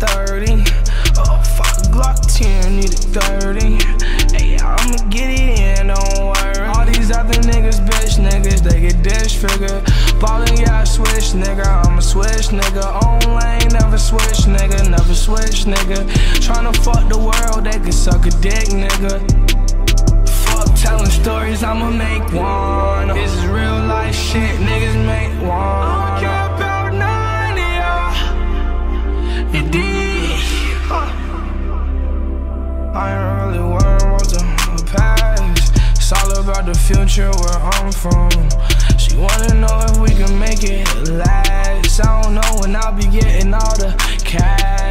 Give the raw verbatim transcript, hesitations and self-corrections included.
thirty. Oh, fuck a Glock ten, need a thirty. Hey, I'ma get it in, don't worry. All these other niggas, bitch niggas, they get disfigured. Ballin', yeah, I switch, nigga, I'm a switch, nigga. On lane, never switch, nigga, never switch, nigga. Tryna fuck the world, they can suck a dick, nigga. Fuck telling stories, I'ma make one. This is real life shit, niggas make one. I don't care about none of y'all. You dig? I ain't really worried about the past. It's all about the future, where I'm from. She wanna know if we can make it last. I don't know when I'll be getting all the cash.